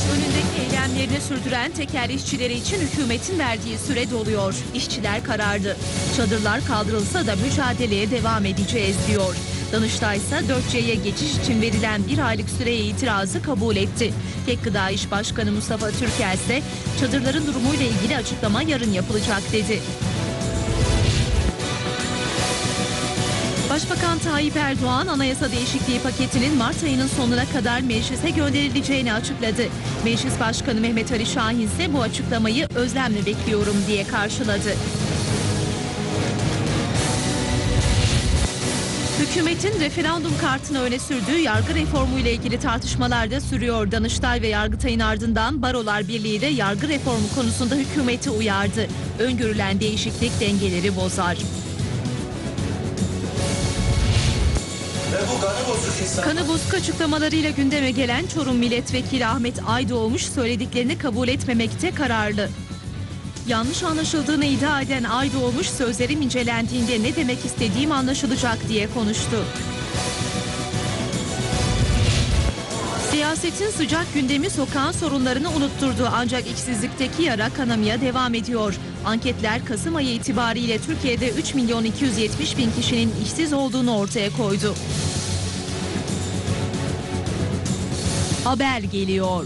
önündeki eylemlerini sürdüren tekel işçileri için hükümetin verdiği süre doluyor. İşçiler karardı. Çadırlar kaldırılsa da mücadeleye devam edeceğiz diyor. Danıştay ise 4C'ye geçiş için verilen bir aylık süreye itirazı kabul etti. Tek Gıda İş Başkanı Mustafa Türker ise çadırların durumuyla ilgili açıklama yarın yapılacak dedi. Başbakan Tayyip Erdoğan anayasa değişikliği paketinin Mart ayının sonuna kadar meclise gönderileceğini açıkladı. Meclis Başkanı Mehmet Ali Şahin ise bu açıklamayı özlemle bekliyorum diye karşıladı. Hükümetin referandum kartını öne sürdüğü yargı reformu ile ilgili tartışmalar da sürüyor. Danıştay ve Yargıtay'ın ardından Barolar Birliği de yargı reformu konusunda hükümeti uyardı. Öngörülen değişiklik dengeleri bozar. Kanı bozuk açıklamalarıyla gündeme gelen Çorum Milletvekili Ahmet Aydoğmuş söylediklerini kabul etmemekte kararlı. Yanlış anlaşıldığını iddia eden Aydoğmuş sözlerim incelendiğinde ne demek istediğim anlaşılacak diye konuştu. Siyasetin sıcak gündemi sokağın sorunlarını unutturdu ancak işsizlikteki yara kanamaya devam ediyor. Anketler Kasım ayı itibariyle Türkiye'de 3.270.000 kişinin işsiz olduğunu ortaya koydu. Haber geliyor.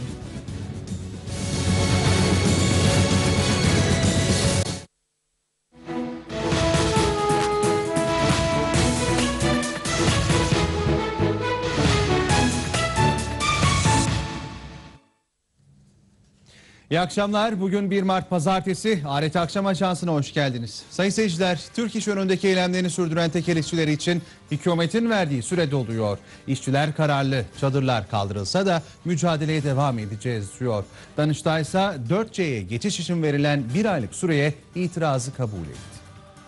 İyi akşamlar. Bugün 1 Mart Pazartesi. ART Akşam Ajansı'na hoş geldiniz. Sayın seyirciler, Türk İş önündeki eylemlerini sürdüren tekel işçileri için hükümetin verdiği süre doluyor. İşçiler kararlı, çadırlar kaldırılsa da mücadeleye devam edeceğiz diyor. Danıştay ise 4C'ye geçiş için verilen bir aylık süreye itirazı kabul etti.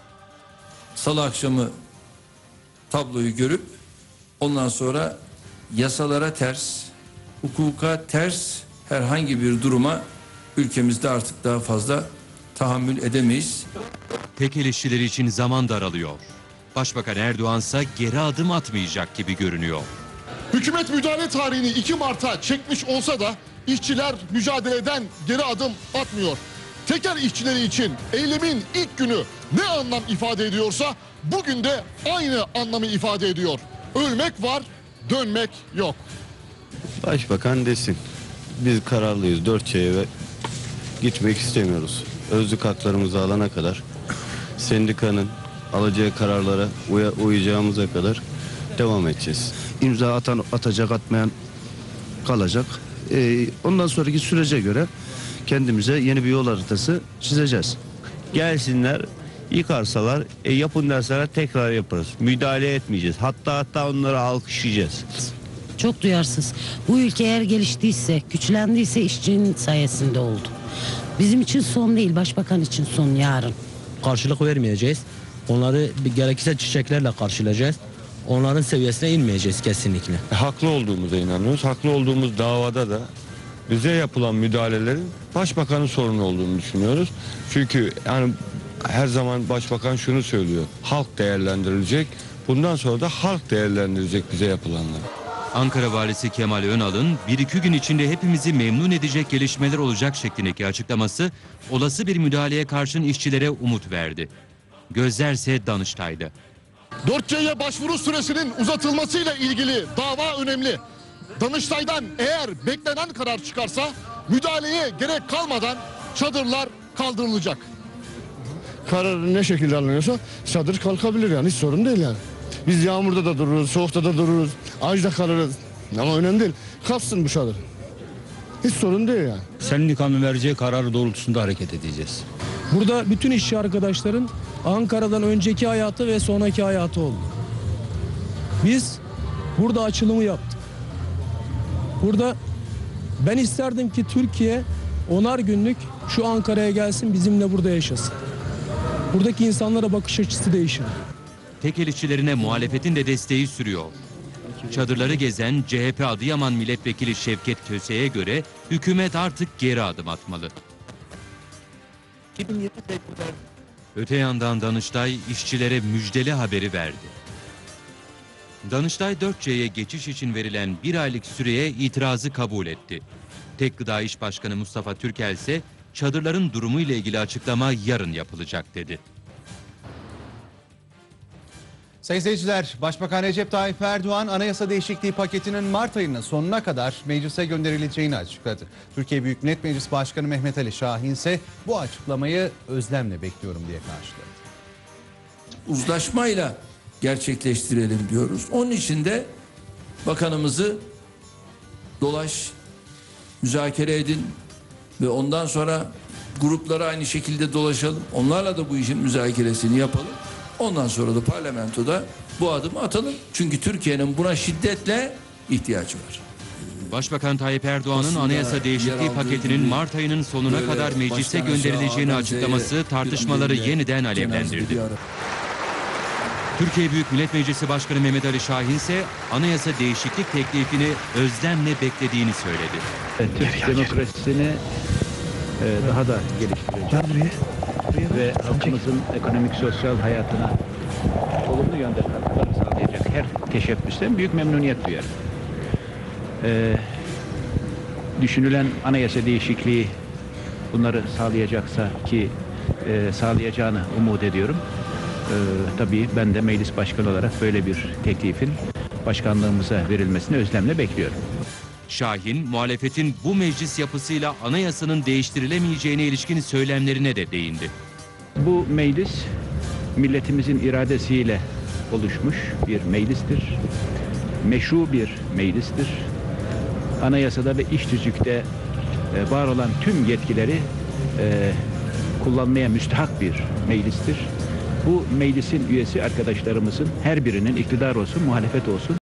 Salı akşamı tabloyu görüp ondan sonra yasalara ters, hukuka ters herhangi bir duruma ülkemizde artık daha fazla tahammül edemeyiz. Tekel işçileri için zaman daralıyor. Başbakan Erdoğan ise geri adım atmayacak gibi görünüyor. Hükümet müdahale tarihini 2 Mart'a çekmiş olsa da işçiler mücadeleden geri adım atmıyor. Tekel işçileri için eylemin ilk günü ne anlam ifade ediyorsa bugün de aynı anlamı ifade ediyor. Ölmek var, dönmek yok. Başbakan desin. Biz kararlıyız. 4C'ye gitmek istemiyoruz. Özlük haklarımızı alana kadar, sendikanın alacağı kararlara uyacağımıza kadar devam edeceğiz. İmza atacak, atmayan kalacak. Ondan sonraki sürece göre kendimize yeni bir yol haritası çizeceğiz. Gelsinler, yıkarsalar, yapın derseler tekrar yaparız. Müdahale etmeyeceğiz. Hatta onları alkışlayacağız. Çok duyarsız. Bu ülke eğer geliştiyse, güçlendiyse işçinin sayesinde oldu. Bizim için son değil, başbakan için son yarın. Karşılık vermeyeceğiz. Onları gerekirse çiçeklerle karşılayacağız. Onların seviyesine inmeyeceğiz kesinlikle. Haklı olduğumuza inanıyoruz. Haklı olduğumuz davada da bize yapılan müdahalelerin başbakanın sorunu olduğunu düşünüyoruz. Çünkü yani her zaman başbakan şunu söylüyor. Halk değerlendirilecek. Bundan sonra da halk değerlendirecek bize yapılanları. Ankara Valisi Kemal Önal'ın 1-2 gün içinde hepimizi memnun edecek gelişmeler olacak şeklindeki açıklaması olası bir müdahaleye karşın işçilere umut verdi. Gözlerse Danıştay'da. 4C'ye başvuru süresinin uzatılmasıyla ilgili dava önemli. Danıştay'dan eğer beklenen karar çıkarsa müdahaleye gerek kalmadan çadırlar kaldırılacak. Karar ne şekilde alınıyorsa çadır kalkabilir yani, hiç sorun değil yani. Biz yağmurda da dururuz, soğukta da dururuz, ağaçta kalırız. Ama önemli değil. Kalksın bu çadır. Hiç sorun değil yani. Sendikanın vereceği kararı doğrultusunda hareket edeceğiz. Burada bütün işçi arkadaşların Ankara'dan önceki hayatı ve sonraki hayatı oldu. Biz burada açılımı yaptık. Burada ben isterdim ki Türkiye 10'ar günlük şu Ankara'ya gelsin, bizimle burada yaşasın. Buradaki insanlara bakış açısı değişir. Tekel işçilerine muhalefetin de desteği sürüyor. Çadırları gezen CHP Adıyaman Milletvekili Şevket Köse'ye göre hükümet artık geri adım atmalı. Öte yandan Danıştay işçilere müjdeli haberi verdi. Danıştay 4C'ye geçiş için verilen bir aylık süreye itirazı kabul etti. Tek Gıda İş Başkanı Mustafa Türkel ise çadırların durumu ile ilgili açıklama yarın yapılacak dedi. Sayın seyirciler, Başbakan Recep Tayyip Erdoğan anayasa değişikliği paketinin Mart ayının sonuna kadar meclise gönderileceğini açıkladı. Türkiye Büyük Millet Meclisi Başkanı Mehmet Ali Şahin ise bu açıklamayı özlemle bekliyorum diye karşıladı. Uzlaşmayla gerçekleştirelim diyoruz. Onun için de bakanımızı müzakere edin ve ondan sonra gruplara aynı şekilde dolaşalım. Onlarla da bu işin müzakeresini yapalım. Ondan sonra da parlamentoda bu adımı atalım. Çünkü Türkiye'nin buna şiddetle ihtiyacı var. Başbakan Tayyip Erdoğan'ın anayasa değişikliği paketinin Mart ayının sonuna kadar meclise gönderileceğini açıklaması tartışmaları yeniden alevlendirdi. Türkiye Büyük Millet Meclisi Başkanı Mehmet Ali Şahin ise anayasa değişiklik teklifini özlemle beklediğini söyledi. Türk demokrasisini daha da geliştirecek ve halkımızın ekonomik sosyal hayatına olumlu yönde katkılar sağlayacak her teşebbüsten büyük memnuniyet duyarım. Düşünülen anayasa değişikliği bunları sağlayacaksa ki sağlayacağını umut ediyorum. Tabii ben de meclis başkanı olarak böyle bir teklifin başkanlığımıza verilmesini özlemle bekliyorum. Şahin, muhalefetin bu meclis yapısıyla anayasanın değiştirilemeyeceğine ilişkin söylemlerine de değindi. Bu meclis milletimizin iradesiyle oluşmuş bir meclistir. Meşru bir meclistir. Anayasada ve iç tüzükte var olan tüm yetkileri kullanmaya müstahak bir meclistir. Bu meclisin üyesi arkadaşlarımızın her birinin iktidar olsun, muhalefet olsun